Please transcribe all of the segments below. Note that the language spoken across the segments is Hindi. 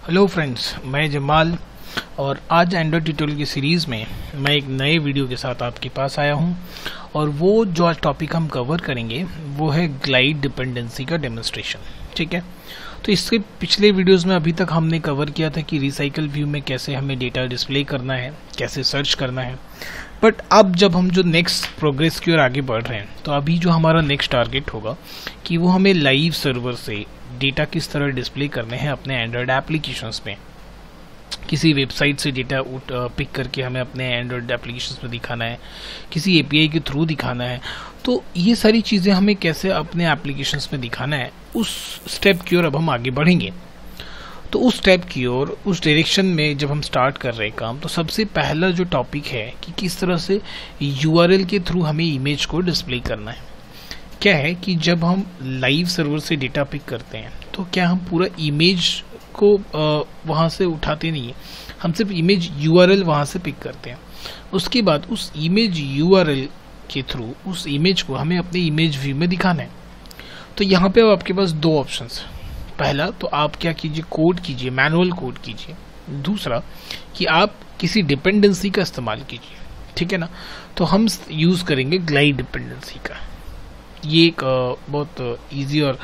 हेलो फ्रेंड्स, मैं जमाल और आज एंड्रॉइड ट्यूटोरियल की सीरीज़ में मैं एक नए वीडियो के साथ आपके पास आया हूं और वो जो आज टॉपिक हम कवर करेंगे वो है ग्लाइड डिपेंडेंसी का डेमोन्स्ट्रेशन। ठीक है, तो इसके पिछले वीडियोस में अभी तक हमने कवर किया था कि रिसाइकल व्यू में कैसे हमें डेटा डिस्प्ले करना है, कैसे सर्च करना है। बट अब जब हम जो नेक्स्ट प्रोग्रेस की ओर आगे बढ़ रहे हैं तो अभी जो हमारा नेक्स्ट टारगेट होगा कि वो हमें लाइव सर्वर से डेटा किस तरह डिस्प्ले करने हैं अपने एंड्रॉयड एप्लीकेशंस में। किसी वेबसाइट से डेटा पिक करके हमें अपने एंड्रॉयड एप्लीकेशंस में दिखाना है, किसी एपीआई के थ्रू दिखाना है। तो ये सारी चीज़ें हमें कैसे अपने एप्लीकेशंस में दिखाना है, उस स्टेप की ओर अब हम आगे बढ़ेंगे। तो उस स्टेप की ओर, उस डायरेक्शन में जब हम स्टार्ट कर रहे हैं काम, तो सबसे पहला जो टॉपिक है कि किस तरह से यूआरएल के थ्रू हमें इमेज को डिस्प्ले करना है। क्या है कि जब हम लाइव सर्वर से डेटा पिक करते हैं तो क्या हम पूरा इमेज को वहाँ से उठाते नहीं है, हम सिर्फ इमेज यूआरएल वहाँ से पिक करते हैं। उसके बाद उस इमेज यूआरएल के थ्रू उस इमेज को हमें अपने इमेज व्यू में दिखाना है। तो यहाँ पे अब आपके पास दो ऑप्शंस हैं। पहला तो आप क्या कीजिए, कोड कीजिए, मैनुअल कोड कीजिए। दूसरा कि आप किसी डिपेंडेंसी का इस्तेमाल कीजिए। ठीक है ना, तो हम यूज़ करेंगे ग्लाइड डिपेंडेंसी का। ये एक बहुत इजी और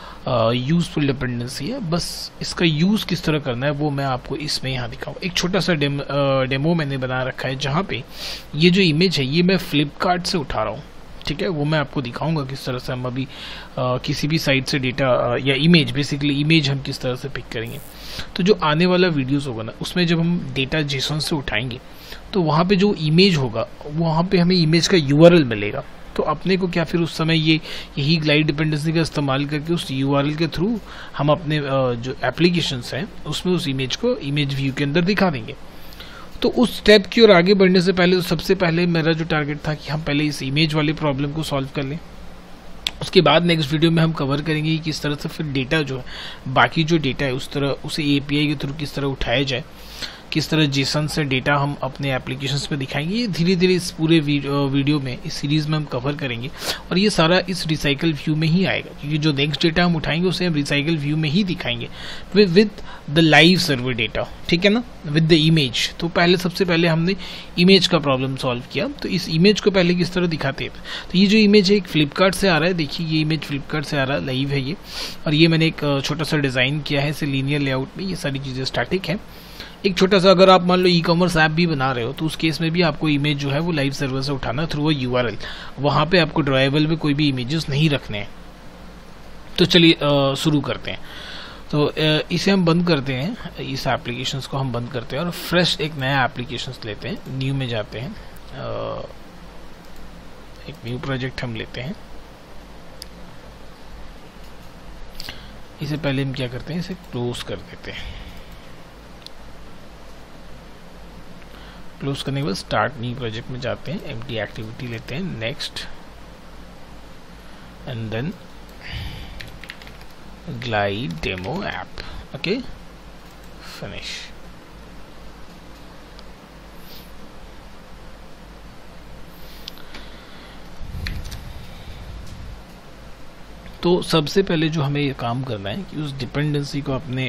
यूज़फुल डिपेंडेंसी है। बस इसका यूज़ किस तरह करना है वो मैं आपको इसमें यहाँ दिखाऊँ। एक छोटा सा डेमो मैंने बना रखा है जहाँ पे ये जो इमेज है ये मैं फ्लिपकार्ट से उठा रहा हूँ। ठीक है, वो मैं आपको दिखाऊंगा किस तरह से हम अभी किसी भी साइट से डेटा या इमेज, बेसिकली इमेज हम किस तरह से पिक करेंगे। तो जो आने वाला वीडियोस होगा ना, उसमें जब हम डेटा जेसन से उठाएंगे तो वहाँ पे जो इमेज होगा वहाँ पे हमें इमेज का यूआरएल मिलेगा। तो अपने को क्या फिर उस समय यही ग्लाइड डिपेंडेंसी का इस्तेमाल करके उस यूआरएल के थ्रू हम अपने जो एप्लीकेशंस हैं उसमें उस इमेज को इमेज व्यू के अंदर दिखा देंगे। तो उस स्टेप की ओर आगे बढ़ने से पहले, तो सबसे पहले मेरा जो टारगेट था कि हम पहले इस इमेज वाले प्रॉब्लम को सॉल्व कर लें। उसके बाद नेक्स्ट वीडियो में हम कवर करेंगे कि किस तरह से फिर डेटा जो है, बाकी जो डेटा है उस तरह उसे एपीआई के थ्रू किस तरह उठाया जाए, किस तरह जेसन से डेटा हम अपने एप्लीकेशंस में दिखाएंगे। ये धीरे धीरे इस पूरे वीडियो में, इस सीरीज में हम कवर करेंगे और ये सारा इस रिसाइकल व्यू में ही आएगा, क्योंकि जो नेक्स्ट डेटा हम उठाएंगे उसे हम रिसाइकल व्यू में ही दिखाएंगे with the live server data. ठीक है ना, विद द इमेज। तो सबसे पहले हमने इमेज का प्रॉब्लम सॉल्व किया। तो इस इमेज को पहले किस तरह दिखाते हैं, तो ये जो इमेज है एक फ्लिपकार्ट से आ रहा है। देखिए ये इमेज फ्लिपकार्ट से आ रहा है, लाइव है ये। और ये मैंने एक छोटा सा डिज़ाइन किया है इसे लीनियर लेआउट में। ये सारी चीज़ें स्टैटिक है। एक छोटा सा, अगर आप मान लो ई कॉमर्स ऐप भी बना रहे हो तो उस केस में भी आपको इमेज जो है वो लाइव सर्वर से उठाना थ्रू वो यूआरएल। वहाँ पे आपको ड्राइवेबल में कोई भी इमेजेस नहीं रखने हैं। तो चलिए शुरू करते हैं। तो इसे हम बंद करते हैं, इस एप्लीकेशंस को हम बंद करते हैं और फ्रेश एक नया एप्लीकेशंस लेते हैं। न्यू में जाते हैं, एक न्यू प्रोजेक्ट हम लेते हैं। इसे पहले हम क्या करते हैं, इसे क्लोज कर देते हैं। क्लोज करने के बाद स्टार्ट न्यू प्रोजेक्ट में जाते हैं, एम्प्टी एक्टिविटी लेते हैं, next and then glide demo app. Okay, finish. तो सबसे पहले जो हमें ये काम करना है कि उस डिपेंडेंसी को अपने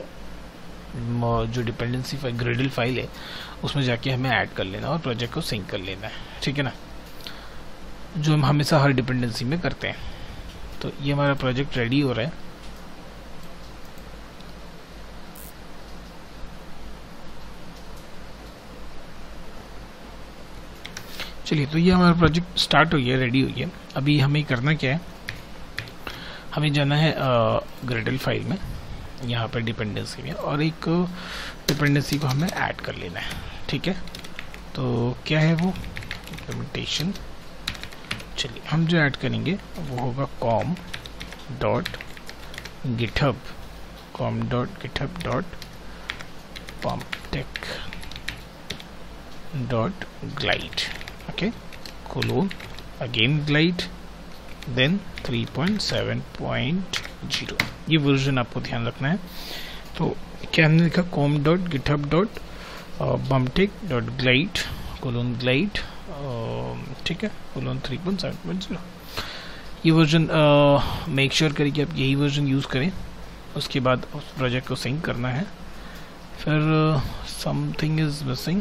जो डिपेंडेंसी ग्रेडल फाइल है उसमें जाके हमें ऐड कर लेना और प्रोजेक्ट को सिंक कर लेना है। ठीक है ना, जो हम हमेशा हर डिपेंडेंसी में करते हैं। तो ये हमारा प्रोजेक्ट रेडी हो रहा है। चलिए, तो ये हमारा प्रोजेक्ट स्टार्ट हो गया, रेडी हो गया। अभी हमें करना क्या है, हमें जाना है ग्रेडल फाइल में, यहाँ पर डिपेंडेंसी में, और एक डिपेंडेंसी को हमें ऐड कर लेना है। ठीक है, तो क्या है वो इम्प्लीमेंटेशन। चलिए, हम जो ऐड करेंगे वो होगा com dot GitHub dot pumptech dot glide. Okay, colon again glide then 3.7.0। ये वर्जन आपको ध्यान रखना है। तो क्या हमने लिखा, com dot GitHub dot pumptech dot glide colon glide. ठीक है, कोलोन 3.7.0। ये वर्जन मेक श्योर करें कि आप यही वर्जन यूज़ करें। उसके बाद उस प्रोजेक्ट को सिंक करना है फिर समथिंग इज मिसिंग।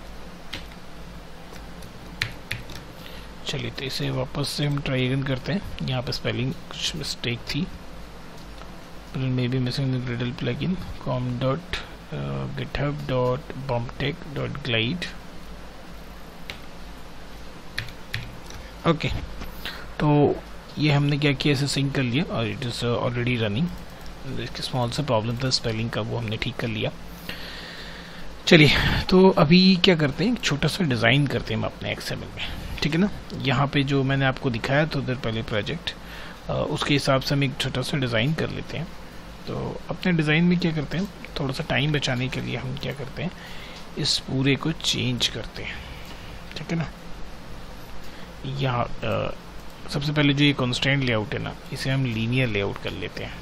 चलिए तो इसे वापस से हम ट्राई अगेन करते हैं। यहाँ पे स्पेलिंग कुछ मिस्टेक थी। May be missing the gradle plugin com.github.bombtech.glide। Okay, तो ये हमने क्या किया, इसे सिंक कर लिया और इट इज़ ऑलरेडी रनिंग। इसके स्मॉल सा प्रॉब्लम था स्पेलिंग का, वो हमने ठीक कर लिया। चलिए तो अभी क्या करते हैं, एक छोटा सा डिज़ाइन करते हैं हम अपने एक्सएमएल में, ठीक है ना। यहाँ पे जो मैंने आपको दिखाया था उधर पहले प्रोजेक्ट, उसके हिसाब से हम एक छोटा सा डिज़ाइन कर लेते हैं। तो अपने डिज़ाइन में क्या करते हैं, थोड़ा सा टाइम बचाने के लिए हम क्या करते हैं, इस पूरे को चेंज करते हैं, ठीक है ना। यहाँ सबसे पहले जो ये कॉन्स्टेंट लेआउट है ना, इसे हम लीनियर लेआउट कर लेते हैं।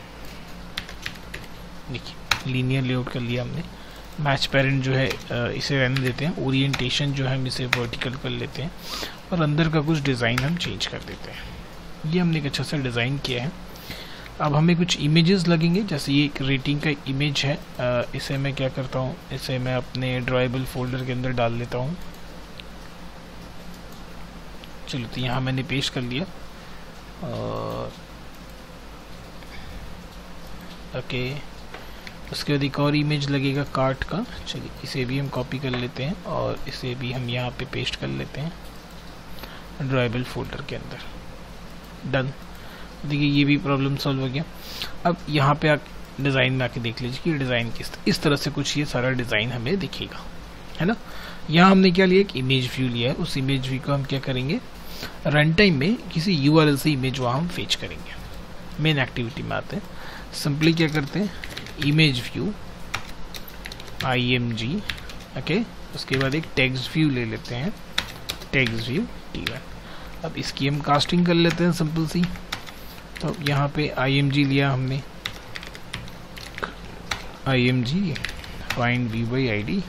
देखिए लीनियर लेआउट कर लिया हमने। मैच पेरेंट जो है इसे रहने देते हैं। ओरिएंटेशन जो है हम इसे वर्टिकल कर लेते हैं और अंदर का कुछ डिज़ाइन हम चेंज कर देते हैं। ये हमने एक अच्छा सा डिज़ाइन किया है। अब हमें कुछ इमेजेस लगेंगे, जैसे ये एक रेटिंग का इमेज है। इसे मैं क्या करता हूँ, इसे मैं अपने ड्राइबल फोल्डर के अंदर डाल लेता हूँ। चलो तो यहाँ मैंने पेस्ट कर लिया। ओके, उसके बाद एक और इमेज लगेगा कार्ट का। चलिए इसे भी हम कॉपी कर लेते हैं और इसे भी हम यहाँ पे पेस्ट कर लेते हैं ड्राइबल फोल्डर के अंदर। डन। देखिए ये भी प्रॉब्लम सॉल्व हो गया। अब यहाँ पे आप डिज़ाइन में आके देख लीजिए कि डिज़ाइन इस तरह से कुछ ये सारा डिज़ाइन हमें दिखेगा, है ना। यहाँ हमने क्या लिया, एक इमेज व्यू लिया है। उस इमेज व्यू को हम क्या करेंगे, रन टाइम में किसी यूआरएल से इमेज वहाँ हम फेच करेंगे। मेन एक्टिविटी में आते हैं। सिंपली क्या करते हैं, इमेज व्यू img, ओके। उसके बाद एक टेक्स्ट व्यू ले लेते हैं, टेक्स्ट व्यू t1। अब इसकी हम कास्टिंग कर लेते हैं सिंपल सी। तो यहाँ पे img लिया हमने, img find v/id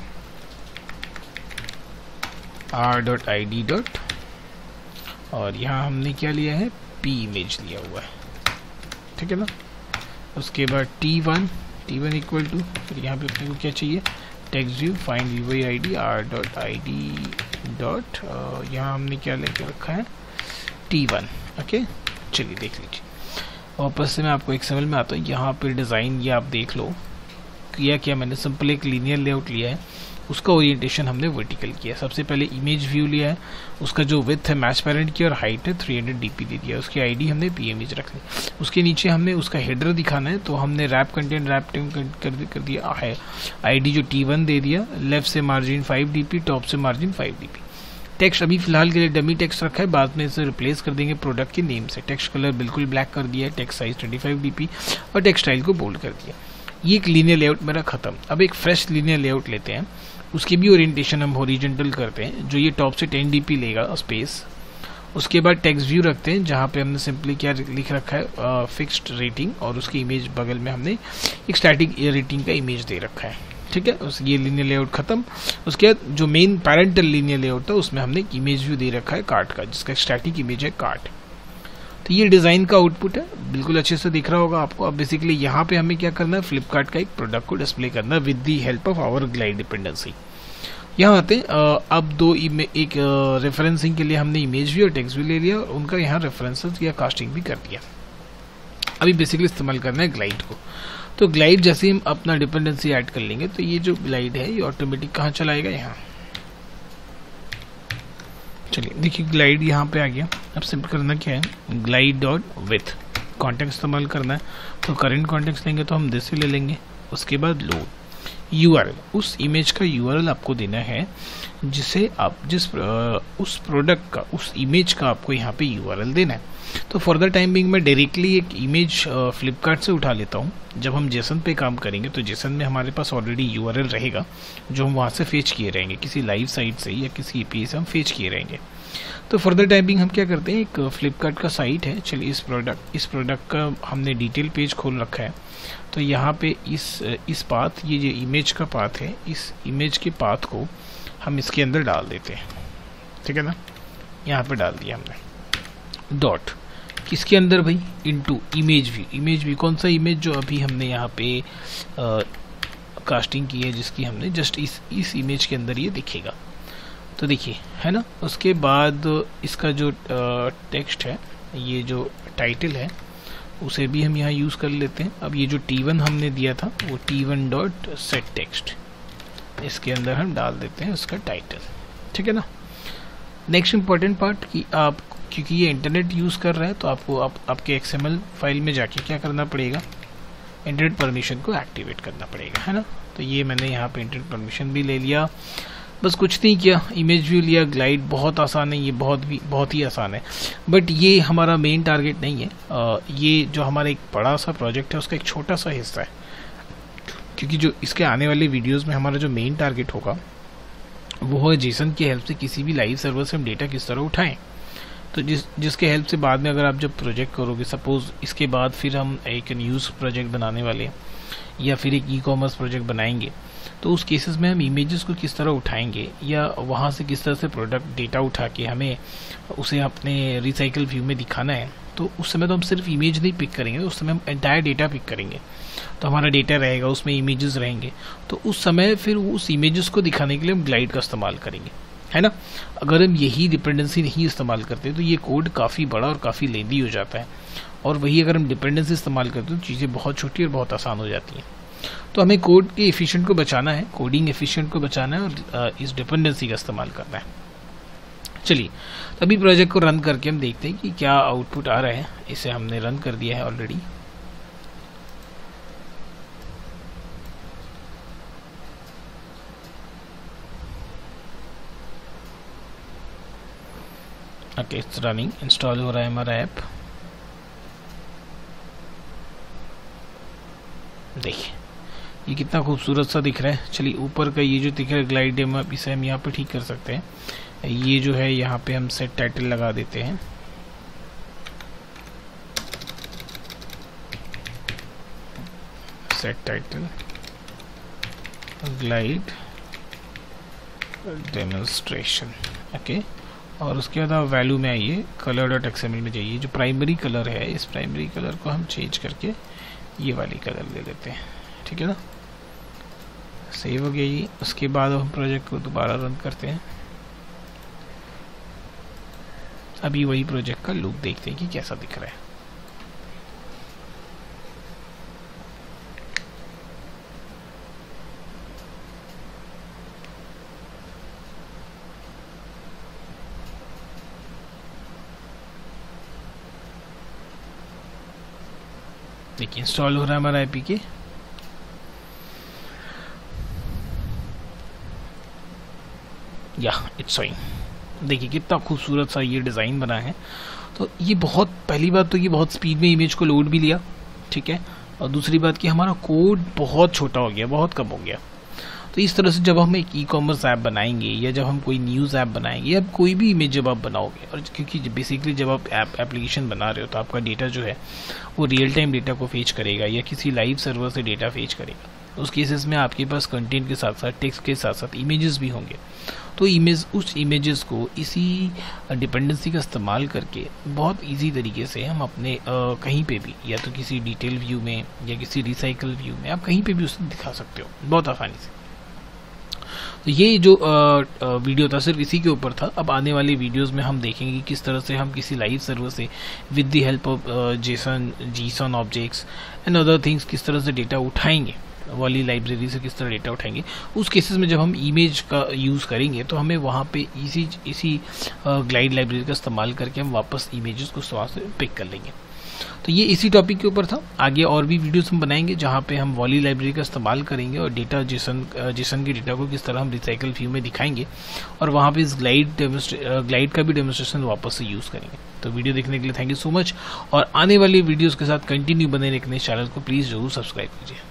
r.id. और यहाँ हमने क्या लिया है, p इमेज लिया हुआ है, ठीक है ना। उसके बाद t1 इक्वल टू, फिर यहाँ पे अपने को क्या चाहिए, text view find v/id r.id. यहाँ हमने क्या लेके रखा है, t1, ओके। चलिए देख लीजिए। वापस से मैं आपको एक्सएमएल में आता हूँ। यहाँ पे डिज़ाइन ये आप देख लो, क्या मैंने सिंपल एक लीनियर लेआउट लिया है, उसका ओरिएंटेशन हमने वर्टिकल किया। सबसे पहले इमेज व्यू लिया है, उसका जो विड्थ है मैच पेरेंट की और हाइट है 300 dp दे दिया। उसकी आईडी हमने pmh रख ली। उसके नीचे हमने उसका हेडर दिखाना है, तो हमने रैप कंटेंट रैप टाइम कर दिया है। आईडी जो t1 दे दिया, लेफ्ट से मार्जिन 5 dp, टॉप से मार्जिन 5 dp। टेक्स्ट अभी फिलहाल के लिए डमी टेक्स्ट रखा है, बाद में इसे रिप्लेस कर देंगे प्रोडक्ट के नेम से। टेक्स्ट कलर बिल्कुल ब्लैक कर दिया है, टेक्स्ट साइज 25 dp और टेक्स्ट स्टाइल को बोल्ड कर दिया। ये एक लीनियर लेआउट मेरा खत्म। अब एक फ्रेश लीनियर लेआउट लेते हैं, उसकी भी ओरिएंटेशन हम हॉरिजॉन्टल करते हैं, जो ये टॉप से 10 dp लेगा स्पेस। उसके बाद टेक्स्ट व्यू रखते हैं, जहाँ पे हमने सिंपली क्या लिख रखा है, फिक्स्ड रेटिंग, और उसकी इमेज बगल में हमने एक स्टैटिक रेटिंग का इमेज दे रखा है, ठीक है। ये लीनियर लेआउट खत्म। उसके बाद जो मेन पैरेंटल लीनियर लेआउट था, उसमें हमने एक इमेज व्यू दे रखा है कार्ट का, जिसका स्टैटिक इमेज है कार्ट। तो ये डिज़ाइन का आउटपुट है, बिल्कुल अच्छे से दिख रहा होगा आपको। अब बेसिकली यहाँ पे हमें क्या करना है, फ्लिपकार्ट का एक प्रोडक्ट को डिस्प्ले करना है with the help of our glide dependency. यहाँ आते हैं। अब एक रेफरेंसिंग के लिए हमने इमेज व्यू और टेक्स्ट व्यू ले लिया और उनका यहाँ रेफरेंसेस या कास्टिंग भी कर दिया। अभी बेसिकली इस्तेमाल करना है ग्लाइड को। तो ग्लाइड जैसे ही हम अपना डिपेंडेंसी ऐड कर लेंगे, तो ये जो ग्लाइड है ये ऑटोमेटिक कहाँ चलाएगा, यहाँ। चलिए देखिए ग्लाइड यहाँ पे आ गया। अब सिंपल करना क्या है, ग्लाइड डॉट विथ कॉन्टेक्स्ट इस्तेमाल करना है। तो करेंट कॉन्टेक्स्ट लेंगे तो हम दिस ले लेंगे। उसके बाद लोड यूआरएल, उस इमेज का यूआरएल आपको देना है, जिसे आप उस प्रोडक्ट का, उस इमेज का आपको यहाँ पे यूआरएल देना है। तो फॉर द टाइम बिंग मैं डायरेक्टली एक इमेज फ्लिपकार्ट से उठा लेता हूँ। जब हम जेसन पे काम करेंगे तो जेसन में हमारे पास ऑलरेडी यूआरएल रहेगा, जो हम वहाँ से फेच किए रहेंगे, किसी लाइव साइट से या किसी एपीआई से हम फेच किए रहेंगे। तो फॉर द टाइम बिंग हम क्या करते हैं, एक फ्लिपकार्ट का साइट है। चलिए इस प्रोडक्ट का हमने डिटेल पेज खोल रखा है। तो यहाँ पे इस पाथ, ये जो इमेज का पाथ है, इस इमेज के पाथ को हम इसके अंदर डाल देते हैं, ठीक है ना। यहाँ पे डाल दिया हमने डॉट, किसके अंदर भाई, into image view. Image view कौन सा इमेज, जो अभी हमने यहाँ पे कास्टिंग की है जिसकी हमने जस्ट इस इमेज के अंदर ये दिखेगा। तो देखिए है ना। उसके बाद इसका जो टेक्स्ट है, ये जो टाइटल है, उसे भी हम यहाँ यूज़ कर लेते हैं। अब ये जो T1 हमने दिया था वो T1.setText, इसके अंदर हम डाल देते हैं उसका टाइटल, ठीक है ना। नेक्स्ट इम्पॉर्टेंट पार्ट कि आप, क्योंकि ये इंटरनेट यूज़ कर रहा है तो आपको आपके XML फाइल में जाके क्या करना पड़ेगा, इंटरनेट परमिशन को एक्टिवेट करना पड़ेगा, है ना। तो ये मैंने यहाँ पे इंटरनेट परमिशन भी ले लिया, बस कुछ नहीं किया, इमेज व्यू लिया, ग्लाइड। बहुत आसान है ये, बहुत ही आसान है, बट ये हमारा मेन टारगेट नहीं है। ये जो हमारा एक बड़ा सा प्रोजेक्ट है उसका एक छोटा सा हिस्सा है, क्योंकि जो इसके आने वाले वीडियोस में हमारा जो मेन टारगेट होगा वो है जेसन की हेल्प से किसी भी लाइव सर्वर से हम डेटा किस तरह उठाएं। तो जिसके हेल्प से बाद में अगर आप जब प्रोजेक्ट करोगे, सपोज इसके बाद फिर हम एक न्यूज़ प्रोजेक्ट बनाने वाले या फिर एक ई-कॉमर्स प्रोजेक्ट बनाएंगे, तो उस केसेस में हम इमेजेस को किस तरह उठाएंगे या वहाँ से किस तरह से प्रोडक्ट डेटा उठा के हमें उसे अपने रिसाइकल व्यू में दिखाना है, तो उस समय तो हम सिर्फ इमेज नहीं पिक करेंगे, उस समय हम एंटायर डेटा पिक करेंगे। तो हमारा डेटा रहेगा, उसमें इमेजेस रहेंगे, तो उस समय फिर उस इमेजेस को दिखाने के लिए हम ग्लाइड का इस्तेमाल करेंगे, है ना। अगर हम यही डिपेंडेंसी नहीं इस्तेमाल करते तो ये कोड काफ़ी बड़ा और काफ़ी लेंदी हो जाता है, और वही अगर हम डिपेंडेंसी इस्तेमाल करते हैं तो चीज़ें बहुत छोटी और बहुत आसान हो जाती हैं। तो हमें कोड के एफिशिएंट को बचाना है, कोडिंग एफिशिएंट को बचाना है और इस डिपेंडेंसी का इस्तेमाल करना है। चलिए अभी प्रोजेक्ट को रन करके हम देखते हैं कि क्या आउटपुट आ रहा है। इसे हमने रन कर दिया है already. Okay, it's running, install हो रहा है हमारा ऐप। देखिए ये कितना खूबसूरत सा दिख रहा है। चलिए ऊपर का ये जो दिख रहा है ग्लाइड डेमो, इसे हम यहाँ पे ठीक कर सकते हैं। ये जो है यहाँ पे हम सेट टाइटल लगा देते हैं। Set title glide demonstration, okay. और उसके बाद आप वैल्यू में आइए, color.xml में जाइए। जो प्राइमरी कलर है, इस प्राइमरी कलर को हम चेंज करके ये वाली कलर ले लेते हैं, ठीक है ना। सेव हो गया ये। उसके बाद हम प्रोजेक्ट को दोबारा रन करते हैं। अभी वही प्रोजेक्ट का लुक देखते हैं कि कैसा दिख रहा है। देखिए इंस्टॉल हो रहा है हमारा APK। या इट्स शोइंग। देखिए कितना खूबसूरत सा ये डिज़ाइन बना है। तो ये बहुत, पहली बात तो ये बहुत स्पीड में इमेज को लोड भी लिया, ठीक है। और दूसरी बात कि हमारा कोड बहुत छोटा हो गया, बहुत कम हो गया। तो इस तरह से जब हम एक ई-कॉमर्स ऐप बनाएंगे या जब हम कोई न्यूज़ ऐप बनाएंगे या कोई भी इमेज जब आप बनाओगे, और क्योंकि बेसिकली जब आप एप्लीकेशन बना रहे हो तो आपका डेटा जो है वो रियल टाइम डेटा को फेच करेगा या किसी लाइव सर्वर से डेटा फेच करेगा। उस केसेस में आपके पास कंटेंट के साथ साथ टेक्स्ट के साथ साथ इमेजेस भी होंगे। तो उस इमेजेस को इसी डिपेंडेंसी का इस्तेमाल करके बहुत इजी तरीके से हम अपने कहीं पे भी, या तो किसी डिटेल व्यू में या किसी रिसाइकल व्यू में, आप कहीं पे भी उसे दिखा सकते हो बहुत आसानी से। तो ये जो वीडियो था सिर्फ इसी के ऊपर था। अब आने वाले वीडियोस में हम देखेंगे किस तरह से हम किसी लाइव सर्वर से with the help of JSON objects and other things किस तरह से डेटा उठाएंगे, वाली लाइब्रेरी से किस तरह डेटा उठाएंगे। उस केसेस में जब हम इमेज का यूज़ करेंगे तो हमें वहाँ पे इसी ग्लाइड लाइब्रेरी का इस्तेमाल करके हम वापस इमेजेस को वहाँ से पिक कर लेंगे। तो ये इसी टॉपिक के ऊपर था। आगे और भी वीडियोस हम बनाएंगे जहाँ पे हम वॉली लाइब्रेरी का इस्तेमाल करेंगे और डेटा जेसन के डेटा को किस तरह हम रिसाइकल व्यू में दिखाएंगे, और वहाँ पे इस ग्लाइड का भी डेमोन्स्ट्रेशन वापस से यूज़ करेंगे। तो वीडियो देखने के लिए थैंक यू सो मच, और आने वाली वीडियोज़ के साथ कंटिन्यू बने रखने चैनल को प्लीज़ जरूर सब्सक्राइब कीजिए।